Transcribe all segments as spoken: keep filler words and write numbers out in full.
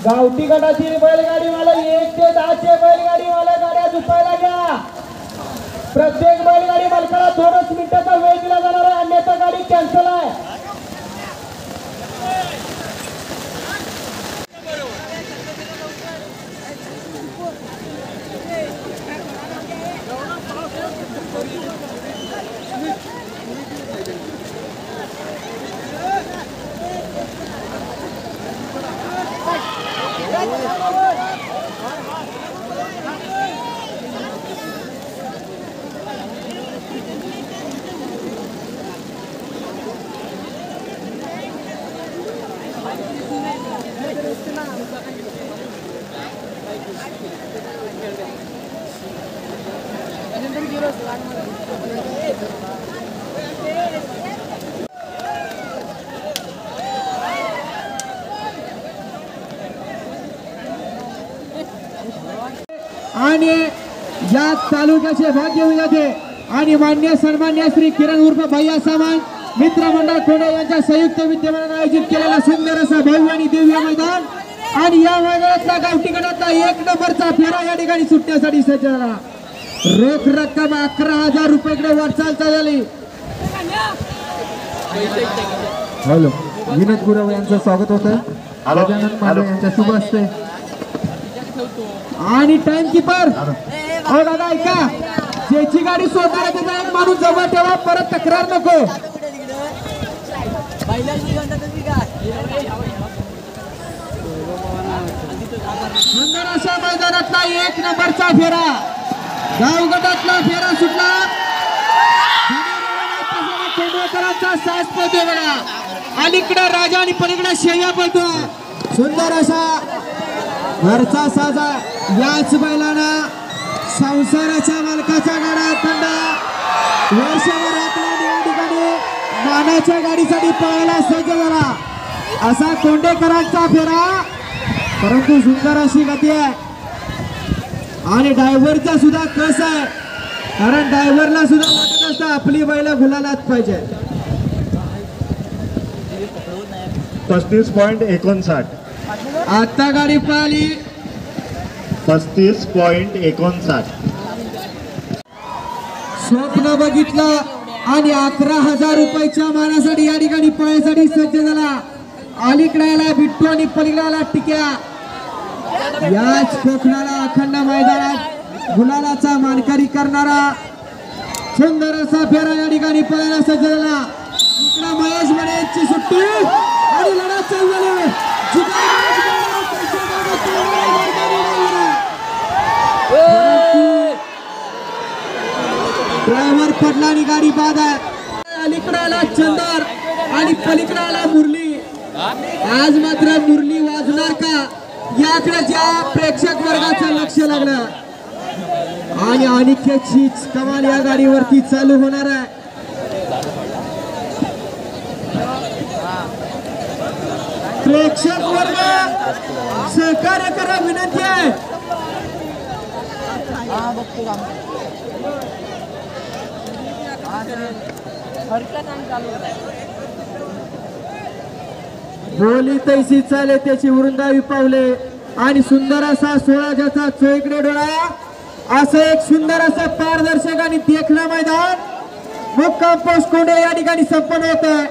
गावठी गटाची बैलगाडी मला एक ते दहाचे बैलगाडी मला गाड्या झुपायला घ्या। प्रत्येक बैलगाडी मालकाला दोनच मिनिटाचा वेळ दिला जाणार आहे, अन्यथा गाडी कॅन्सल आहे। आणि या तालुक्याचे भाग्य विधाते आणि मान्य सन्मान्य श्री किरण उर्फ भैया सामान मित्र मंडळ कोंडे यांच्या संयुक्त विद्यमानाने आयोजित केलेला सुंदर असा भव्य आणि दिव्य मैदान आणि या मैदानातला गावठी गटातला एक नंबरचा फेरा या ठिकाणी सुटण्यासाठी सज्ज झाला। रोख रक्कम अकरा हजार रुपये वाटचाल झाली। हॅलो, विनोद गुरव यांचं स्वागत होतं। गजानन माने यांच्या शुभ हस्ते आणि टाइम कीपर हो दादा ऐका, ज्याची गाडी सोडणार त्याचा एक माणूस जवळ ठेवा, परत तक्रार नको। सुंदर अशा मैदानातला एक नंबरचा फेरा, गाव गटातला फेरा सुटला। कोंडवेकरांचा सास पळतोय बघा, अलीकडे राजा आणि पलीकडे शेया पळतोय। सुंदर असा घरचा साजा याच बैलाना संसाराच्या मालकाच्या गाडा खंड वर्षभर आपल्या या ठिकाणी मानाच्या गाडीसाठी पळायला सज्ज झाला असा कोंडेकरांचा फेरा, परंतु सुंदर अशी गती आहे आणि ड्रायव्हरचा सुद्धा कस आहे, कारण ड्रायव्हरला सुद्धा वाटत असतं आपली बैल गुलालात पाहिजे। पस्तीस पॉइंट एकोणसाठ आता गाडी पळाली पस्तीस पॉइंट एकोणसाठ। स्वप्न बघितलं आणि अकरा हजार रुपयाच्या मानासाठी या ठिकाणी पळायसाठी सज्ज झाला। अलीकड्याला बिट्टू आणि पलीकड्याला टिक्या, याच कोकणाला अखंड मैदानात गुलालाचा मानकरी करणारा सुंदर असा फेरा या ठिकाणी पळायला सज्ज झाला। इकडे महेश मनेची सुट्टी आणि लढा चालू झाली। ड्रायव्हर पडला आणि गाडी बाद आहे। अलीकडाला चंदर आणि पलीकडाला मुरली, आज मात्र मुरली वाजणार का याकडे ज्या प्रेक्षक वर्गाचं लक्ष लागलं आणि अनिकेतची कमाल या गाडीवरती चालू होणार आहे। प्रेक्षक वर्ग सहकार्य करा विनंती आहे। बोली तैसी चाले त्याची वृंदावी पावले आणि सुंदर असा सोळा ज्याचा चोईकडे डोळा, असं एक सुंदर असं पारदर्शक आणि देखणं मैदान मुक्काम पोस्ट कोंडे या ठिकाणी संपन्न होत आहे।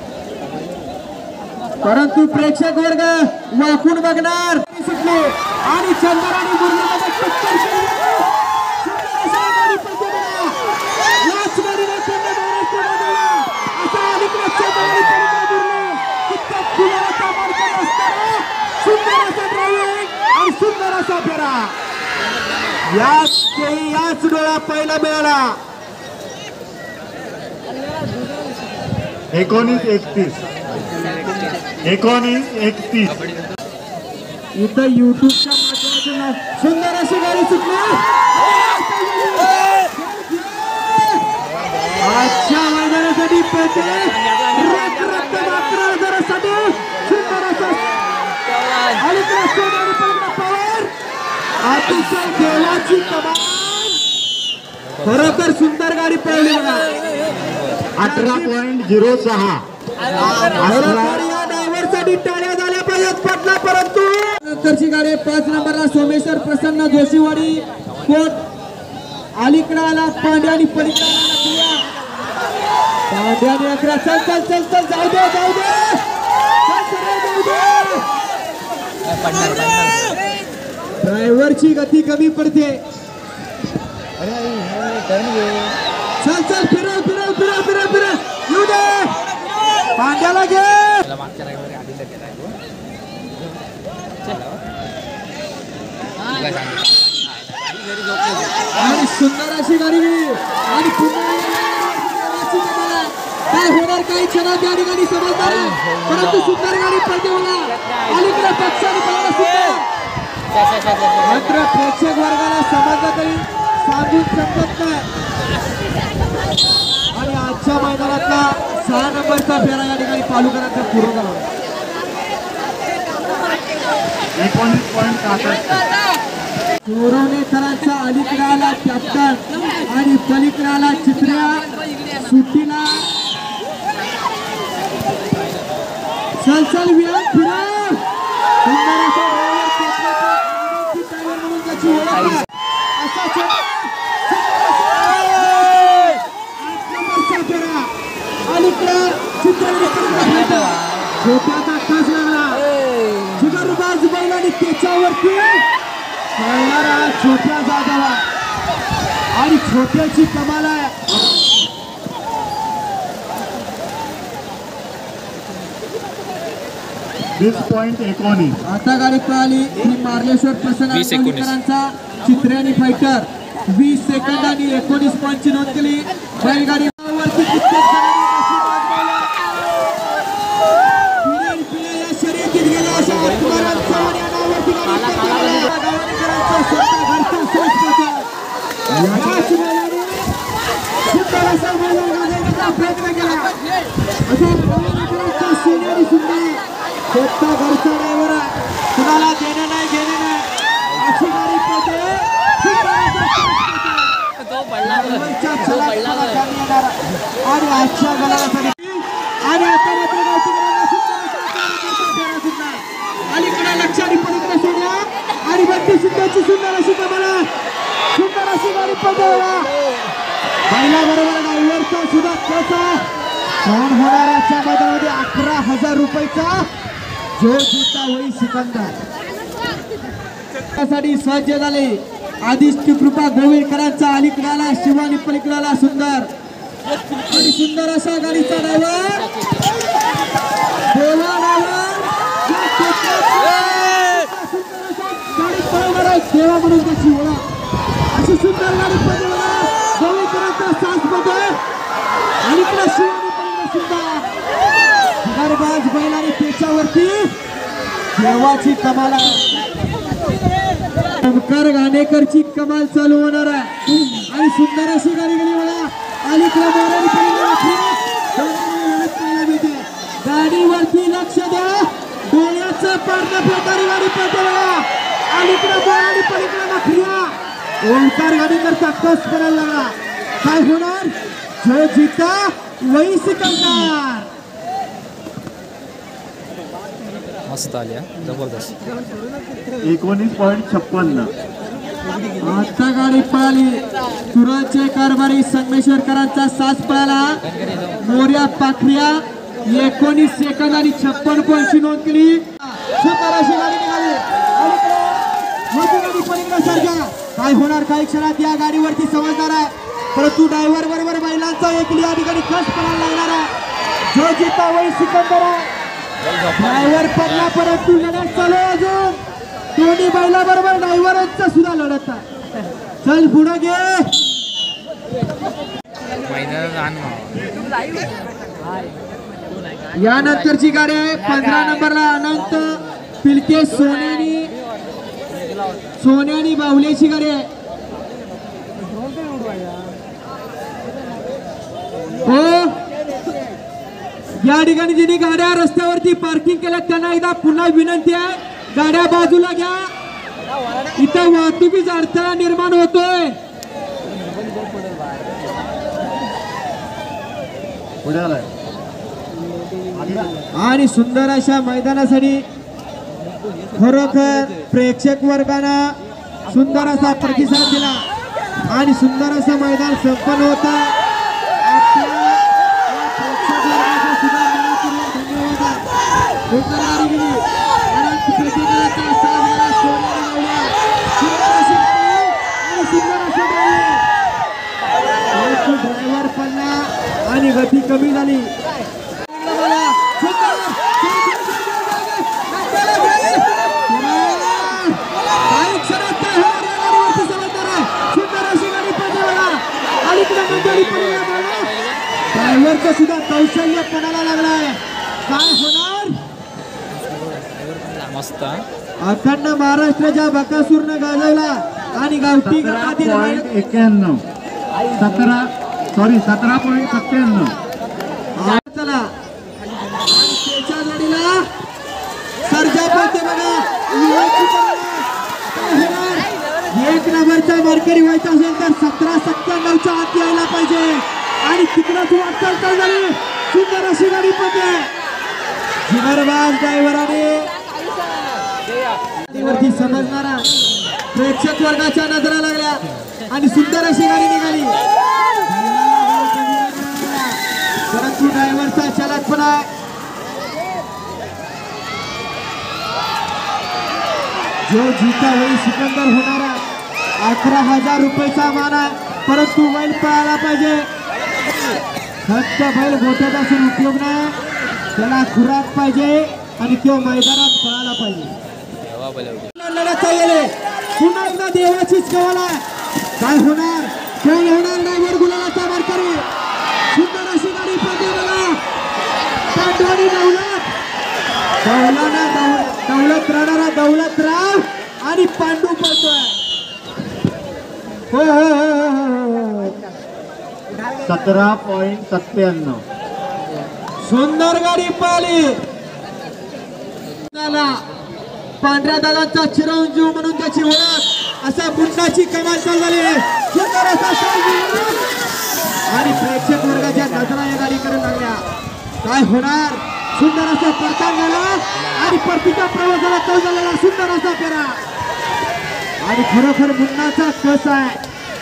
परंतु प्रेक्षक वर्ग वाकून बघणार सुटले आणि चंदर आणि मुरलीमध्ये टक्कर केली। सुंदर असा फेरा याच याच डोळा पहिला मिळाला। एकोणीस एकतीस एकोणीस एकतीस इथं युट्यूबच्या माध्यमातून सुंदर अशी गाडी सुटली। आजच्या मैदानासाठी पेटे अकरा हजारासाठी सुंदर असा अतिशय देवाची कमाल, खरोखर सुंदर गाडी पळली बघा। अठरा पॉइंट झिरो सहा या ड्रायव्हरसाठी टाळ्या झाल्या पाहिजेत पटला, परंतु यानंतरची गाडी पाच नंबरला सोमेश्वर प्रसन्न जोशीवाडी कोट. अलीकडाला पांड्या आणि पलीकडे पांड्या आणि अकरा. चल चल चल चल जाऊ दे जाऊ दे जाऊ दे. ड्रायव्हरची गती कमी पडते. चल चल फिरव फिरव फिरव फिरव फिरव येऊ दे. पांड्याला घे. आणि सुंदर अशी गाडी आणि पुन्हा काय होणार काही क्षणात या ठिकाणी समजणार आहे. परंतु सुंदर गाडी पडते मला अलीकडे पक्षाने पाहिला सुंदर. मात्र प्रेक्षक वर्गाला समजलं तरी सांगून समजत नाही. आणि आजच्या मैदानातला सहा नंबरचा फेरा या ठिकाणी पालुकरांचा पूर्ण झाला. एकोणीस पॉईंट सहासष्ट. चोरवणेकरांचा अलीकडाला कॅप्टन आणि पलीकडाला चित्र्या सुट्टीला. चल चल विराट फिरा. म्हणून त्याची ओळख आहे. असा अलीकडे चित्र छोट्याचा कस लागला. जुगरबाज बैल आणि त्याच्यावरती खेळणारा छोट्या जाधवा आणि छोट्याची कमाल आहे. वीस पॉईंट एकोणीस. आता गाडी पळाली ही मार्लेश्वर प्रसन्नकरांचा चित्रे आणि फायटर वीस सेकंदांनी एकोणीस पॉईंटची नोंद केली. बैलगाडी वरती कित्येक या शर्यतीत गेले अशा तुकाराम चव्हाण या नावावरती प्रयत्न केला. अशा सिनियर सुंदर स्वतः घरचा ड्रायव्हर कुणाला देणं नाही घेणं नाही अशी गाडी पडते. आणि आजच्या गलासाठी आणि आता मात्र अलीकडे लक्ष आणि पलीकडे सोडला आणि बत्तीस सुंदरची सुंदर अशी कमाला सुंदर अशी गाडी पडते. पहिला बरोबर ड्रायव्हरचा सुद्धा कसा सहन होणाऱ्याच्या मैदानामध्ये अकरा हजार रुपयाचा जोर जिंकता होई सिकंदर साठी सज्ज झाले. आदित्य कृपा गोविलकरांचा अलीकडाला शिवानी पलीकडाला सुंदर आणि सुंदर असा गाडीचा ड्रायव्हर गाडी पळवणार आहे देवा म्हणून त्याची ओळख अशी सुंदर गाडी पळवणार गोविलकरांचा साथ मध्ये अलीकडे शिवानी पलीकडे सुंदर गरबाज बैल आणि त्याच्यावरती देवाची कमाल आहे. ओमकार घाणेकरची कमाल चालू होणार आहे आणि सुंदर अशी गाडी गेली मला अलीकडे मिळते. गाडीवरती लक्ष द्या. डोळ्याचं पारणं फेटारी गाडी पडते बघा. अलीकडे बोल आणि पलीकडे नखऱ्या. ओमकार घाणेकरचा कस करायला लागला. काय होणार जो जिता वही सिकंदर. मस्त आली जबरदस्त. एकोणीस पॉईंट छप्पन्न. आता गाडी पळाली सुरतचे कारभारी संगमेश्वरकरांचा सास पळाला. मोर्या पाखऱ्या एकोणीस सेकंद आणि छप्पन पॉईंटची नोंद केली. अशी गाडी निघाली. गाडी पलीकडे सारख्या काय होणार काही क्षणात या गाडीवरती समजणार आहे. परंतु ड्रायव्हर बरोबर महिलांचा एक या ठिकाणी खस पडायला लागणार आहे. जो जिता वही सिकंदर आहे. ड्रायव्हर पडला परंतु लढत चालू अजून दोन्ही बैला बरोबर ड्रायव्हरचा सुद्धा लढत आहे. चल पुढे घे. यानंतरची गाडी आहे पंधरा नंबरला अनंत पिलके सोन्यानी सोन्यानी बाहुलेची गाडी आहे. हो या ठिकाणी जिने गाड्या रस्त्यावरती पार्किंग केल्या त्यांना एकदा पुन्हा विनंती आहे गाड्या बाजूला घ्या. इथं वाहतुकीचा अडथळा निर्माण होतोय. आणि सुंदर अशा मैदानासाठी खरोखर प्रेक्षक वर्गानं सुंदर असा प्रतिसाद दिला आणि सुंदर असं मैदान संपन्न होत. आपल्या या प्रेक्षक वर्गाचा सुद्धा मनापूर्वक धन्यवाद. सुंदर गाडी गेली आणि प्रतिसादाचा साथ मला सोन्याने लावला. सुंदर अशी गाडी आणि सुंदर अशी गाडी. ड्रायव्हर पडला आणि गती कमी झाली. ड्रायव्हरचं सुद्धा कौशल्य पणाला लागलाय. काय होणार? मस्त अखंड महाराष्ट्राच्या बकासूरनं गाजवला आणि गावठी सतरा गटातील पॉईंट एक्क्याण्णव सतरा सॉरी सतरा पॉईंट सत्त्याण्णव. चला त्याच्या जोडीला सर्जा पळते बघा. एक नंबरचा मार्केट व्हायचा असेल तर सतरा सत्त्याण्णवच्या आत यायला पाहिजे आणि तिकडंच वाटचाल चालू झाली. सुंदर अशी गाडी पळते. जिगरबाज ड्रायव्हराने वरती समजणारा प्रेक्षक वर्गाच्या नजरा लागल्या आणि सुंदर अशी गाडी निघाली. परंतु ड्रायव्हरचा चालकपणा जो जीता वही सिकंदर होणारा अकरा हजार रुपयेचा मान आहे. परंतु बैल पळायला पाहिजे. फक्त बैल गोठ्यात असून उपयोग नाही. त्याला खुराक पाहिजे आणि तो मैदानात पळायला पाहिजे. लढत चाललेले पुन्हा एकदा देवाचीच कवाल आहे. काय होणार? कोण होणार? ड्रायव्हर गुलालाचा मार्करी. सुंदर अशी गाडी पळते बघा. पाटवाडी दौलत दौलाना दौलत राहणारा दौलतराव आणि पांडू पळतोय. हो हो हो सतरा पॉईंट सत्त्याण्णव. सुंदर गाडी पळाली. पांढऱ्या दादांचा चिरंजीव म्हणून त्याची ओळख असा मुंडाची कमाल चालू झाली. सुंदर असा आणि प्रेक्षक वर्गाच्या नजरा या गाडीकडे लागल्या. काय होणार? सुंदर असा परतान झाला आणि परतीच्या प्रवासाला चालू झालेला सुंदर असा फेरा आणि खरोखर मुन्नाचा कस आहे.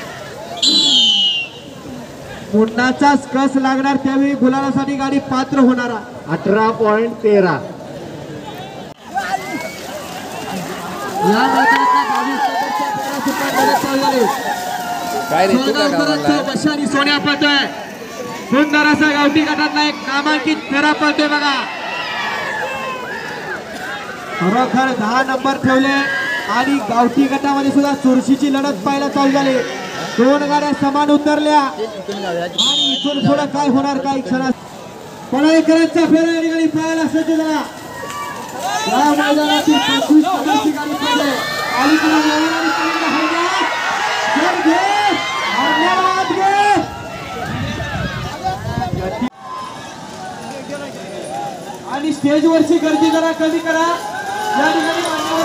मुन्नाचाच कस लागणार त्यावेळी गुलालासाठी गाडी पात्र होणारा. अठरा पॉईंट तेरा. या मैदानातला बावीस नंबरचा फेरा सुद्धा लढत चालू झाली. काय रे तू काय सोलापूरचा गावाला वशानी सोन्या पळतोय. सुंदर असा गावठी गटातला एक नामांकित फेरा पळतोय बघा. खरोखर दहा नंबर ठेवले आणि गावठी गटामध्ये सुद्धा चुरशीची लढत पाहायला चालू झाली. दोन गाड्या समान उतरल्या आणि इथून पुढे काय होणार काही क्षणात. पळाईकरांचा फेरा या ठिकाणी पाहायला सज्ज झाला. या मैदानातील पंचवीस नंबरची गाडी पडले. अलीकडे आणि स्टेजवरची गर्दी जरा कमी करा. या ठिकाणी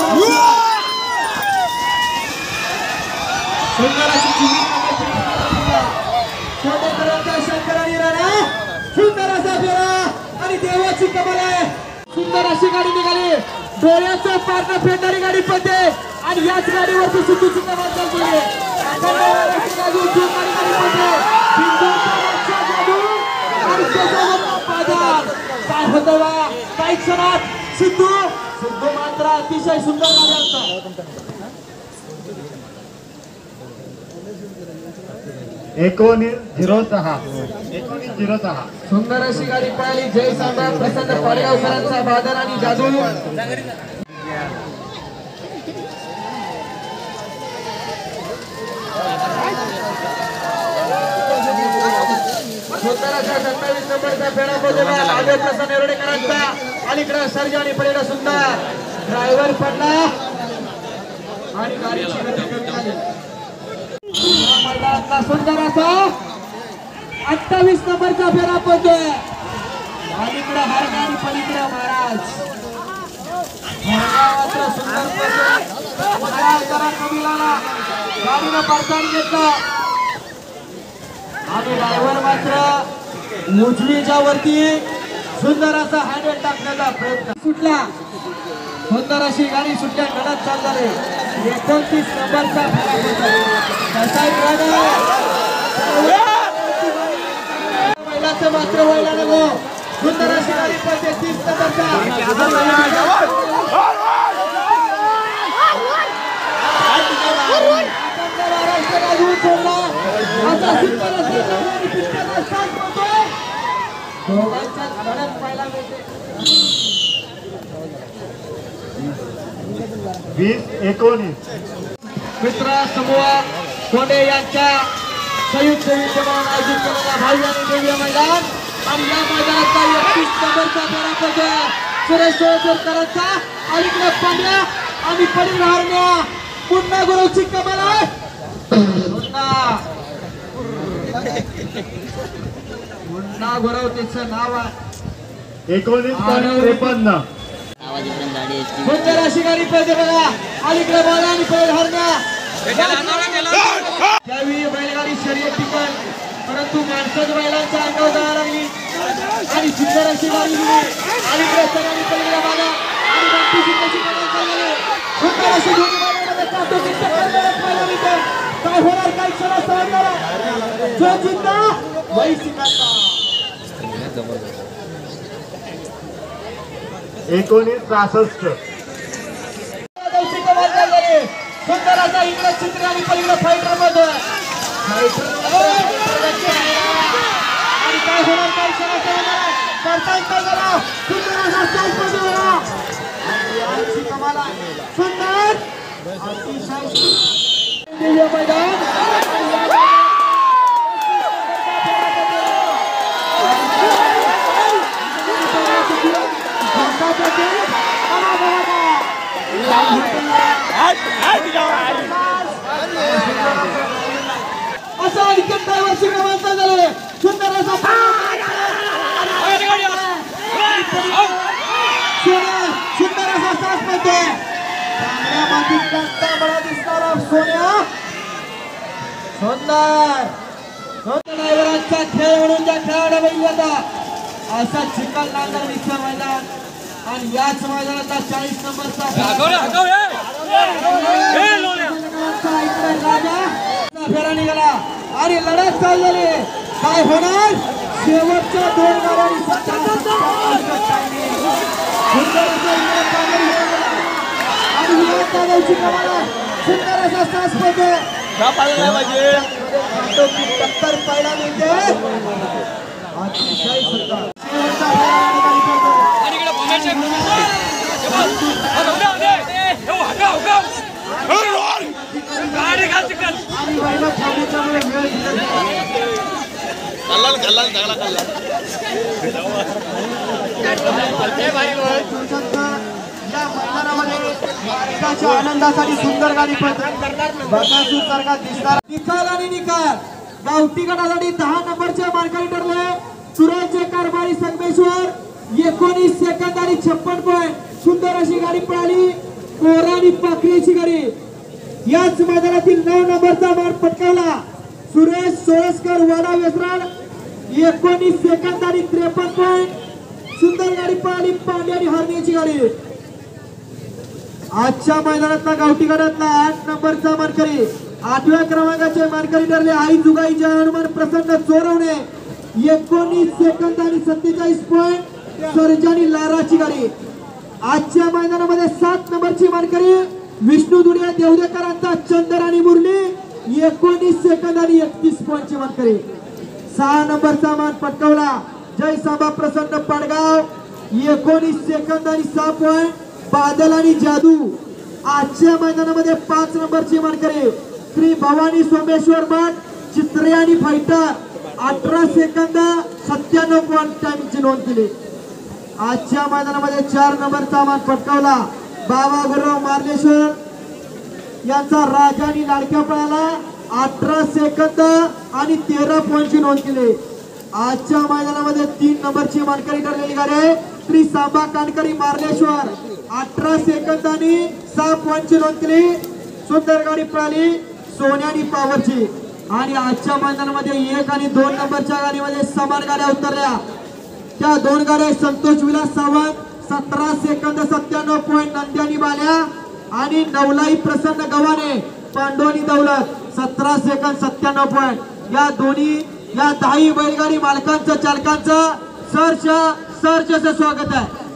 शंकर आणि राणा सुंदर असा फेरा आणि देवाची कमाल आहे. सुंदर अशी गाडी निघाली. डोळ्याचं पारणं फेडणारी गाडी पडते आणि याच गाडीवरती सुट्टीची कमाल चालते. काय होतं बा काही क्षणात सिद्धू सिद्धू मात्र अतिशय सुंदर गाडी असतात. एकोणीस झिरो सहा एकोणीस झिरो सहा. सुंदर अशी गाडी पळाली. जय सांबा प्रसन्न पाडगावकरांचा बादल आणि जादू. सत्तावीस नंबरचा फेरा बदलला. आगे प्रसन्न येरडेकरांचा अलीकडे सर्जा आणि पलीकडे सुंदर ड्रायव्हर पडला आणि गाडीची गती कमी झाली. मैदानातला सुंदर असा अठ्ठावीस नंबरचा फेरा पडतोय. अलीकडे हर गाडी पलीकडे महाराज मात्र सुंदर जरा कमी लागला. गाडीनं परतान घेतलं आणि ड्रायव्हर मात्र उजवीच्या वरती सुंदर असा हँडल टाकण्याचा प्रयत्न सुटला. सुंदर अशी गाडी सुट्ट्या कडक चालणारे एकोणतीस नंबरचा महिलाचं मात्र व्हायला नको. सुंदर अशी गाडी पडते तीस नंबरचा महाराष्ट्र राजू सोडला आता सुंदर असा दोघांच्यात कडक पाहायला मिळते. वीस एकोणीस मित्र समूह कोंडे यांच्या संयुक्त विद्यमान आयोजित केलेला भाई आणि देवी मैदान आणि या मैदानाचा एकतीस नंबरचा पराभव सुरेश सोळकरांचा अलीकडे पांड्या आणि पडील हारण्या पुन्हा गुरुची कमाल आहे. पुन्हा पुन्हा गुरव त्याचं नाव आहे एकोणीस पॉईंट त्रेपन्न सुंदर अशी गाडी पळते बघा अलीकडे बाळा आणि पडील हारण्या त्यावेळी बैलगाडी शर्यत टिकल परंतु माणसाच बैलांच्या अंगावर जायला लागली आणि सुंदर अशी गाडी दिली अलीकडे सगळ्यांनी पलीकडे बाळा आणि बाकी सुंदरची गाडी चालली सुंदर अशी दोन्ही बैलांमध्ये काटोकीत टक्कर देण्यात पाहायला मिळते. काय होणार काय क्षणात सांगणार जो जिंकला वही स्वीकारला. एकोणीस सहासष्ट सुंदर असा इकडे चित्र आणि पलीकडे फायटर मध्ये आणि काय होणार काय क्षणात करता येईल जरा सुंदर असा स्टाईल मध्ये बघा आणि कमाल आहे. सुंदर अतिशय दिव्य मैदान असं अलीकडे ड्रायव्हरची कमाल झाले सुंदर असा सुंदर असा सास मध्ये बळा दिसणारा सोन्या सुंदर ड्रायव्हरांचा खेळ म्हणून ज्या खेळाडू बैल होता असा चिखल नांगरणीचं मैदान आणि याच मैदानाचा चाळीस नंबरचा फेरा निघाला आणि लढत चाललेली काय होणार शेवटच्या दोन गाड्यांनी सुंदर असा सास मध्ये टक्कर पाहायला मिळते. अतिशय सुंदर आनंदासाठी सुंदर गाडी बकासूर सारखा दिसणार. निकाल आणि निकाल गावठी गटासाठी दहा नंबरचे मार्करी ठरले सुरेश कारभारी संगमेश्वर एकोणीस सेकंद आणि छप्पन पॉईंट. सुंदर अशी गाडी पळाली कोरा आणि पाखरीची गाडी याच मैदानातील नऊ नंबरचा मार पटकावला सुरेश सोळसकर वाडा वेसराड एकोणीस सेकंद आणि त्रेपन्न पॉईंट. सुंदर गाडी पळाली पांडे आणि हरण्याची गाडी. आजच्या मैदानातला गावठी गटातला आठ नंबरचा मानकरी आठव्या क्रमांकाचे मानकरी ठरले आई जुगाई जय हनुमान प्रसन्न चोरवणे एकोणीस सेकंद आणि सत्तेचाळीस पॉईंट. सर्जानी लाराची गाडी. आजच्या मैदानामध्ये सात नंबरची मानकरी विष्णू दुडिया देवदेकरांचा चंदर आणि मुरली एकोणीस सेकंद आणि एकतीस पॉईंटची मानकरी. सहा नंबरचा मान पटकावला जय साबा प्रसन्न पाडगाव एकोणीस सेकंद आणि सहा पॉईंट. बादल आणि जादू आजच्या मैदानामध्ये पाच नंबरची मानकरी श्री भवानी सोमेश्वर मठ चित्रे आणि फायटर अठरा सेकंद सत्त्याण्णव पॉईंट टाइमची नोंद केली. आजच्या मैदानामध्ये चार नंबरचा मान पटकावला बाबा गुरुराव मार्लेश्वर यांचा राजा आणि लाडक्या पळाला अठरा सेकंद आणि तेरा पॉईंटची नोंद केली. आजच्या मैदानामध्ये तीन नंबरची मानकरी ठरलेली गाडी श्री सांबा कानकरी मार्लेश्वर अठरा सेकंद आणि सहा पॉईंटची नोंद केली. सुंदर गाडी पळाली सोन्यानी पावरची. आणि आजच्या मैदानामध्ये एक आणि दोन नंबरच्या गाडीमध्ये समान गाड्या उतरल्या. त्या दोन गाड्या संतोष विलास सावंत सतरा सेकंद सत्त्याण्णव पॉईंट नंद्यानी बाल्या आणि नवलाई प्रसन्न गव्हाणे पांडवनी दौलत सतरा सेकंद सत्त्याण्णव पॉईंट या दोन्ही या दहाही बैलगाडी मालकांचं चालकांचं सरच सरच स्वागत आहे.